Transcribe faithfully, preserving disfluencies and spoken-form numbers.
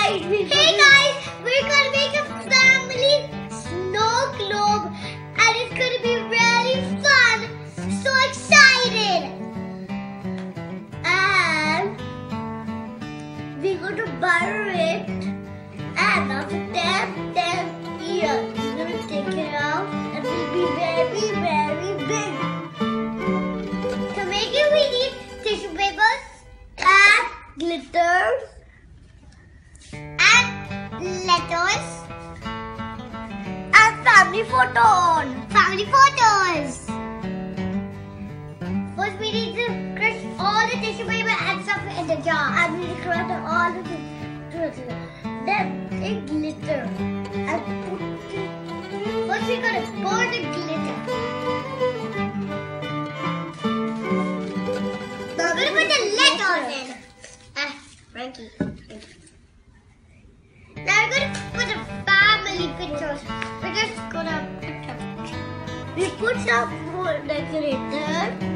guys, hey guys, we're gonna make a family snow globe and it's gonna be really fun. So excited. And we're gonna butter it and after that, then here, we're gonna take it out and it will be very, very big. To make it, we need tissue papers and glitters and letters and family photos. Family photos. First, we need to crush all the tissue paper and stuff in the jar, and we crush all the glitter. Then take glitter and put it. First, we're gonna pour the glitter. Now we're gonna put the letters in. Ah, Frankie. Now we're gonna put the family pictures. We're just gonna put them. We put some more decorator.